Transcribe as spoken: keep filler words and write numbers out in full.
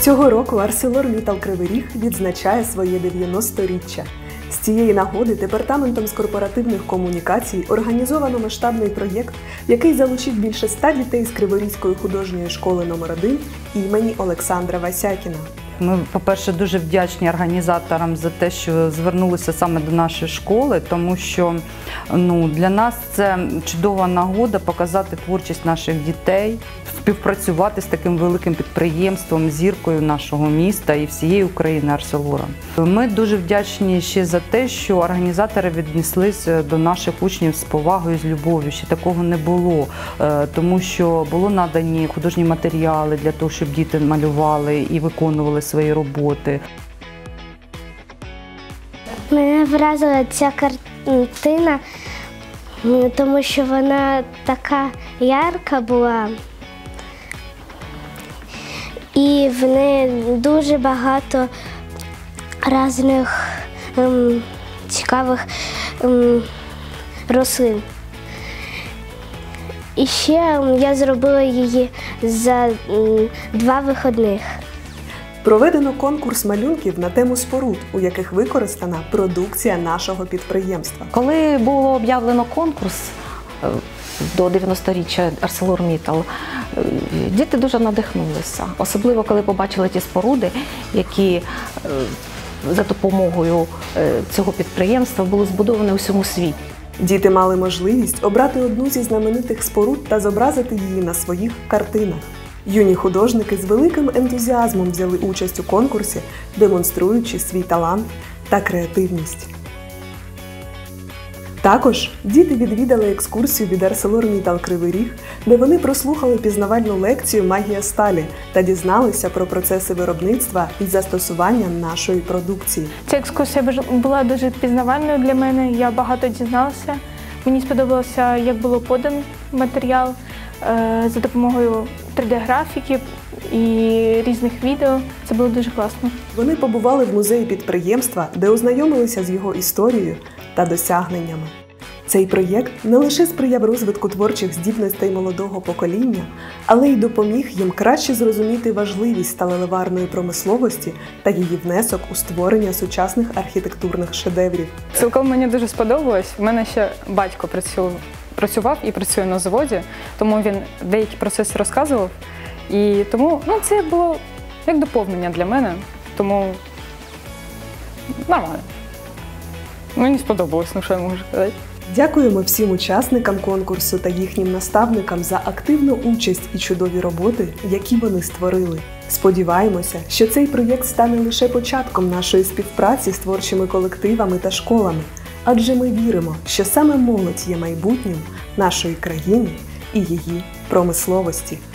Цього року ArcelorMittal Кривий Ріг відзначає своє дев'яносторіччя. З цієї нагоди Департаментом з корпоративних комунікацій організовано масштабний проєкт, який залучив більше ста дітей з Криворізької художньої школи номер один імені Олександра Васякіна. Ми, по-перше, дуже вдячні організаторам за те, що звернулися саме до нашої школи, тому що ну, для нас це чудова нагода показати творчість наших дітей, співпрацювати з таким великим підприємством, зіркою нашого міста і всієї України Арселора. Ми дуже вдячні ще за те, що організатори віднеслися до наших учнів з повагою, з любов'ю. Ще такого не було, тому що було надані художні матеріали для того, щоб діти малювали і виконували свої роботи. Мене вразила ця картина, тому що вона така ярка була. І в неї дуже багато різних ем, цікавих ем, рослин. І ще я зробила її за ем, два вихідних. Проведено конкурс малюнків на тему споруд, у яких використана продукція нашого підприємства. Коли було об'явлено конкурс до дев'яносторіччя ArcelorMittal, діти дуже надихнулися. Особливо, коли побачили ті споруди, які за допомогою цього підприємства були збудовані у всьому світі. Діти мали можливість обрати одну зі знаменитих споруд та зобразити її на своїх картинах. Юні художники з великим ентузіазмом взяли участь у конкурсі, демонструючи свій талант та креативність. Також діти відвідали екскурсію від ArcelorMittal Кривий Ріг, де вони прослухали пізнавальну лекцію «Магія сталі» та дізналися про процеси виробництва і застосування нашої продукції. Ця екскурсія була дуже пізнавальною для мене, я багато дізналася. Мені сподобалося, як було подан матеріал за допомогою три де-графіки і різних відео. Це було дуже класно. Вони побували в музеї підприємства, де ознайомилися з його історією та досягненнями. Цей проєкт не лише сприяв розвитку творчих здібностей молодого покоління, але й допоміг їм краще зрозуміти важливість сталелеварної промисловості та її внесок у створення сучасних архітектурних шедеврів. Цілком мені дуже сподобалось. У мене ще батько працював і працює на заводі, тому він деякі процеси розказував. І тому ну, це було як доповнення для мене, тому нормально. Мені сподобалось, ну що я можу сказати. Дякуємо всім учасникам конкурсу та їхнім наставникам за активну участь і чудові роботи, які вони створили. Сподіваємося, що цей проєкт стане лише початком нашої співпраці з творчими колективами та школами, адже ми віримо, що саме молодь є майбутнім нашої країни і її промисловості.